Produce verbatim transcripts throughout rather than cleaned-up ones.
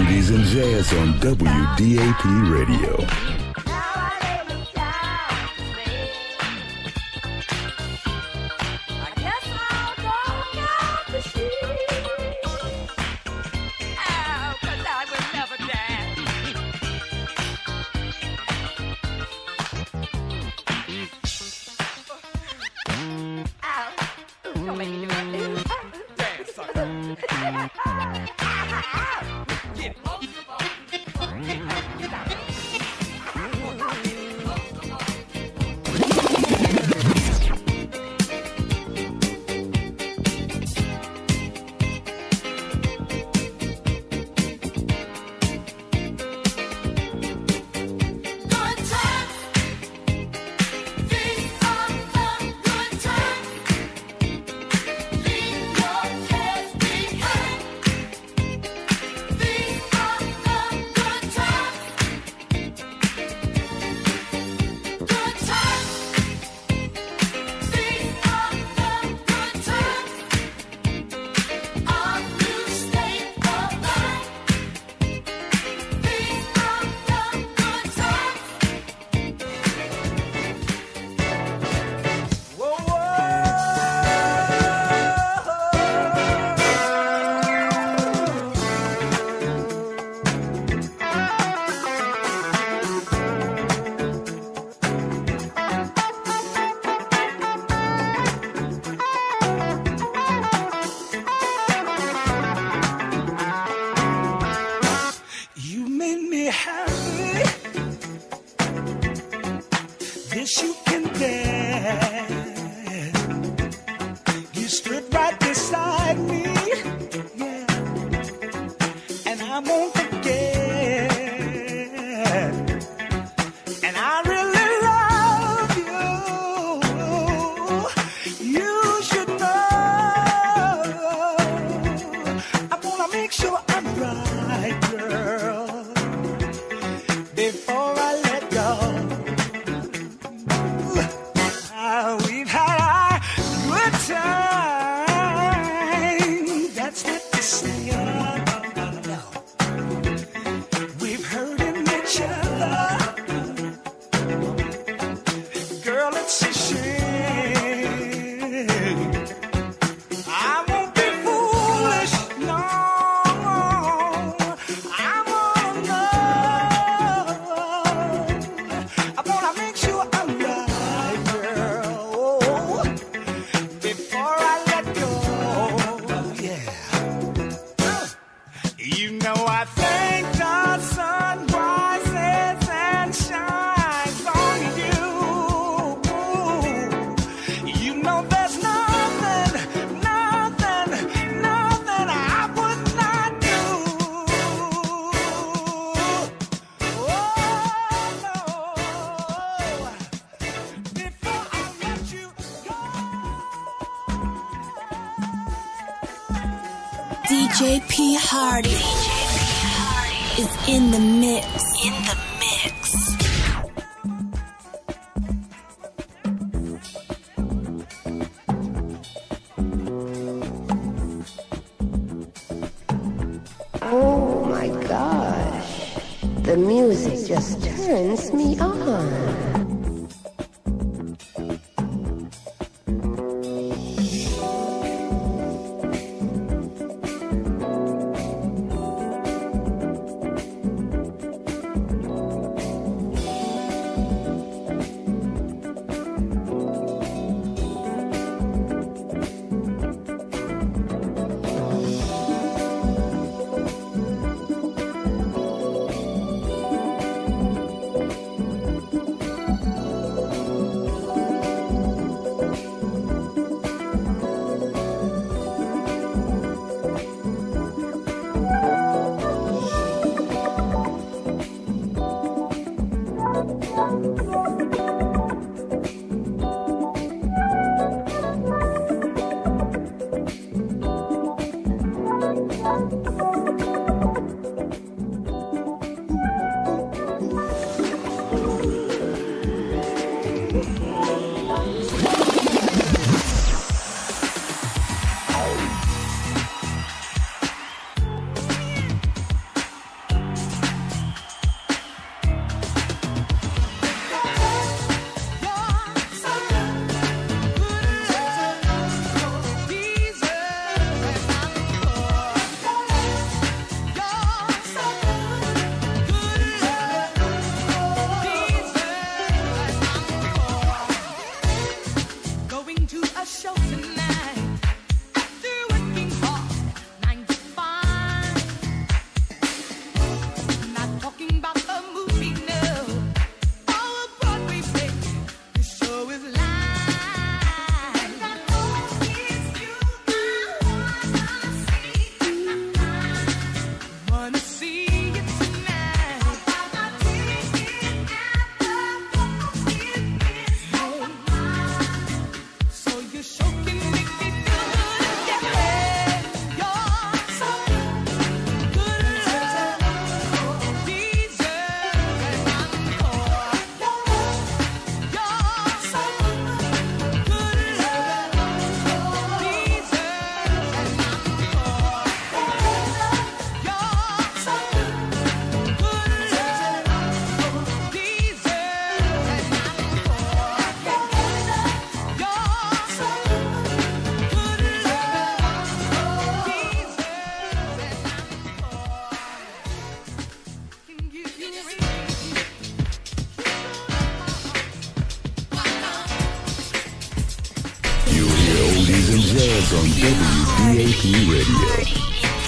oldies and jazz on W D A P Radio. D J P Hardy is in the mix. In the mix. Oh my gosh, the music just turns me on. is on W D A P Radio.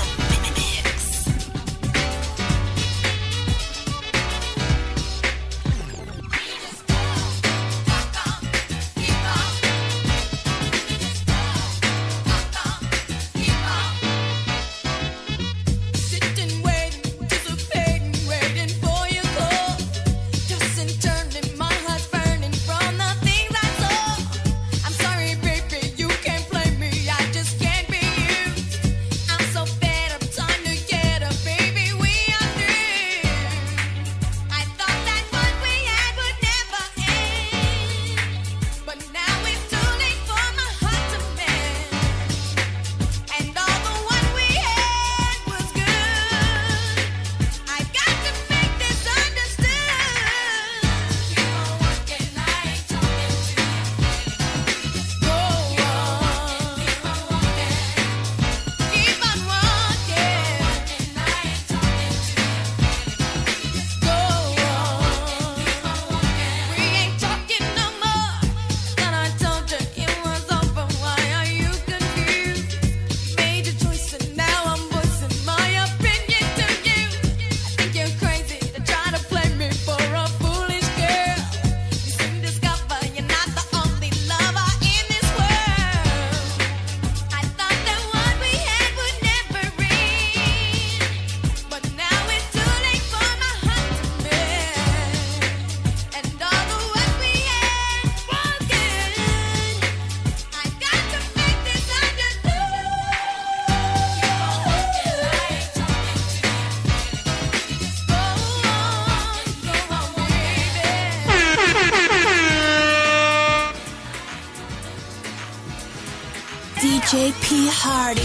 D J P Hardy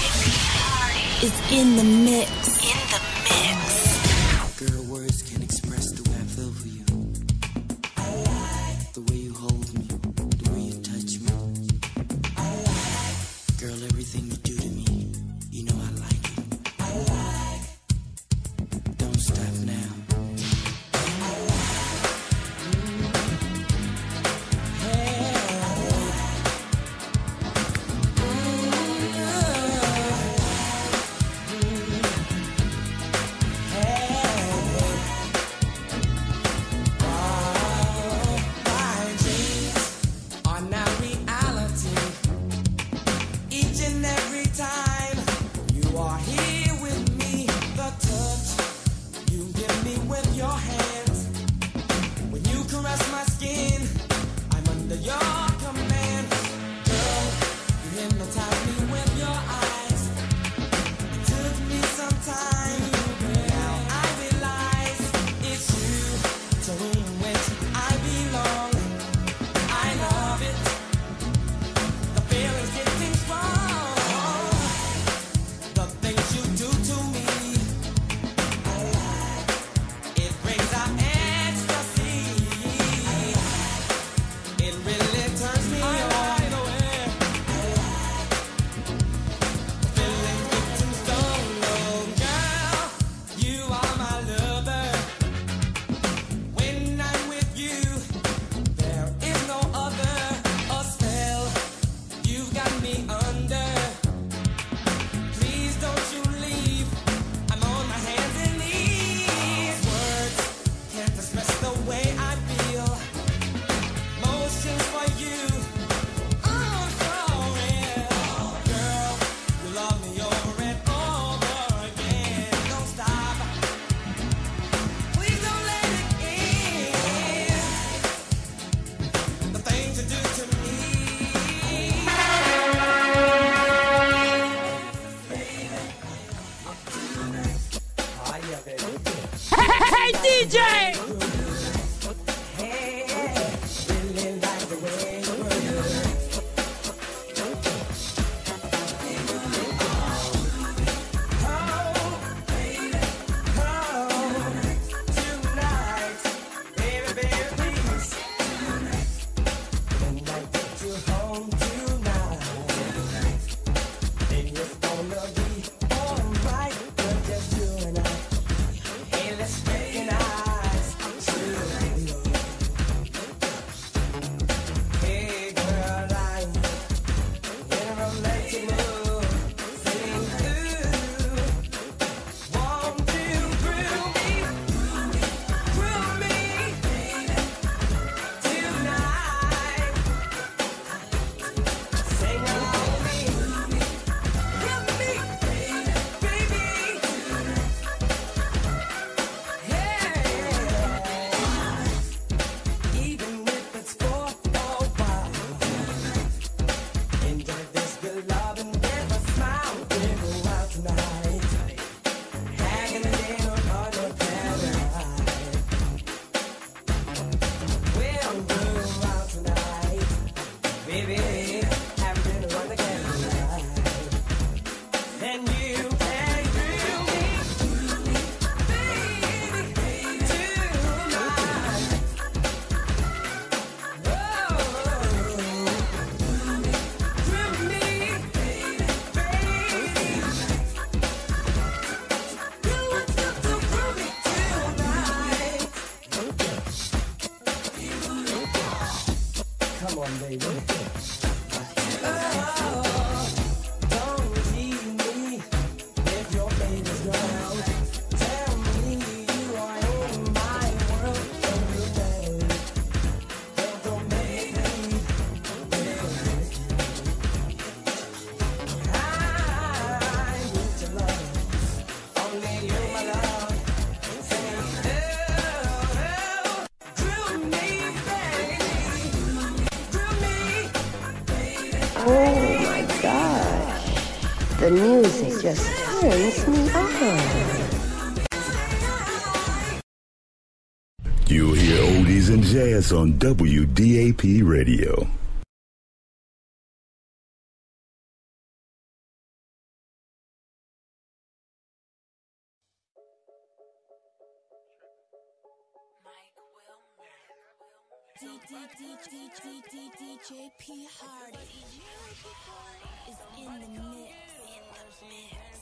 is in the mix. In the mix. Girl, words can't express the way I feel for you. I like the way you hold me, the way you touch me. I like, girl, everything you do to me, you know I like it. I like, don't stop now. The music just turns me on. You hear oldies and jazz on W D A P Radio. D J P Hardy is in the mix. In the mix.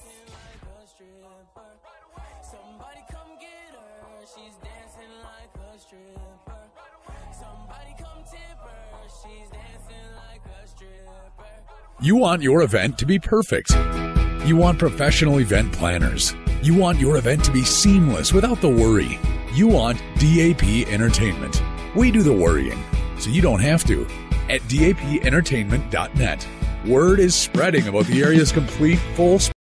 Somebody come get her. She's dancing like a stripper. Somebody come tip her. She's dancing like a stripper. You want your event to be perfect. You want professional event planners. You want your event to be seamless without the worry. You want D A P Entertainment. We do the worrying, so you don't have to. At D A P entertainment dot net, word is spreading about the area's complete full